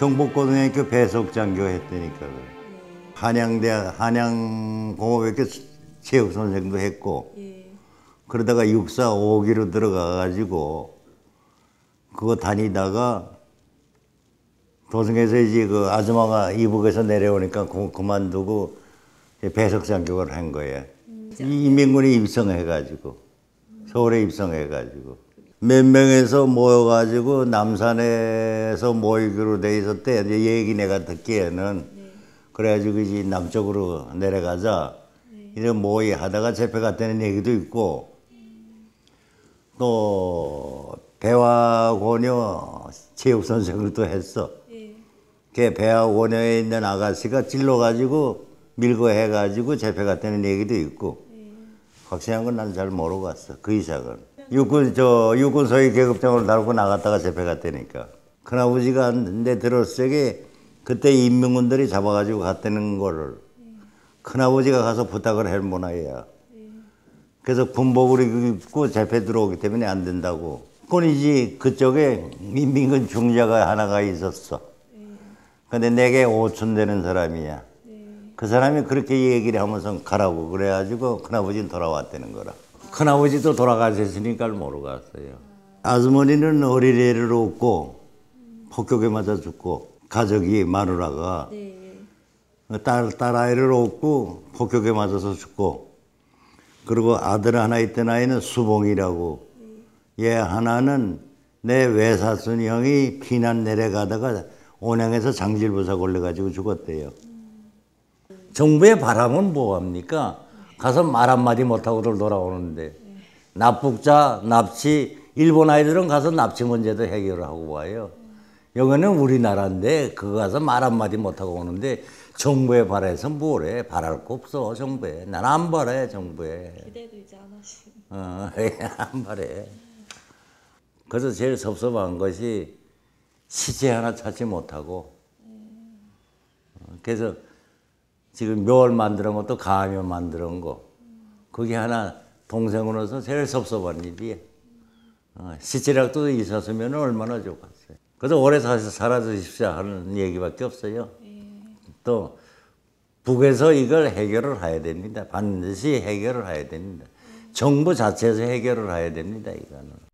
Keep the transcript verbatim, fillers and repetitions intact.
경복고등학교 배석장교 했다니까. 그래. 한양대학 한양공업학교 체육 선생도 했고 예. 그러다가 육사 오 기로 들어가 가지고 그거 다니다가 도성에서 이제 그 아줌마가 이북에서 내려오니까 그, 그만두고 배석장교를 한 거예요. 음, 인민군이 입성해가지고 서울에 입성해가지고 몇 명에서 모여가지고 남산에서 모이기로 돼 있었대. 이제 얘기 내가 듣기에는 네. 그래가지고 이제 남쪽으로 내려가자 네. 이런 모의 하다가 집회 갔다는 얘기도 있고 음. 또 배화고녀 체육 선생을 또 했어. 네. 그 배화고녀에 있는 아가씨가 찔러가지고 밀고 해가지고 집회 갔다는 얘기도 있고 네. 확실한 건 난 잘 모르고 왔어. 그 이상은. 육군, 저, 육군 소위 계급장으로 달고 나갔다가 집회 갔다니까. 큰아버지가 내 들었을 적에 그때 인민군들이 잡아가지고 갔다는 거를 큰아버지가 가서 부탁을 할 모나이야. 그래서 군복을 입고 집회 들어오기 때문에 안 된다고. 그건이지 그쪽에 인민군 중자가 하나가 있었어. 근데 내게 오촌 되는 사람이야. 그 사람이 그렇게 얘기를 하면서 가라고 그래가지고 큰아버지는 돌아왔다는 거라. 큰아버지도 돌아가셨으니까 모르고 갔어요. 아주머니는 어린애를 얻고 폭격에 맞아 죽고 가족이 마누라가 네. 딸, 딸아이를 얻고 폭격에 맞아서 죽고 그리고 아들 하나 있던 아이는 수봉이라고 네. 얘 하나는 내 외사순 형이 피난 내려가다가 온양에서 장질부사 걸려가지고 죽었대요. 정부의 바람은 뭐합니까? 가서 말 한마디 못하고들 돌아오는데 납북자, 납치, 일본 아이들은 가서 납치 문제도 해결을 하고 와요. 여기는 우리나라인데 그거 가서 말 한마디 못하고 오는데 정부에 바라서 뭐래? 바랄 거 없어 정부에. 난 안 바래 정부에. 기대도 이제 안 하시고. 어, 안 바래. 그래서 제일 섭섭한 것이 시체 하나 찾지 못하고 그래서 지금 묘를 만드는 것도 가면 만드는 거. 그게 하나 동생으로서 제일 섭섭한 일이에요. 어, 시체락도 있었으면 얼마나 좋겠어요. 그래서 오래 사서 살아주십시오 하는 얘기밖에 없어요. 또 북에서 이걸 해결을 해야 됩니다. 반드시 해결을 해야 됩니다. 정부 자체에서 해결을 해야 됩니다. 이거는.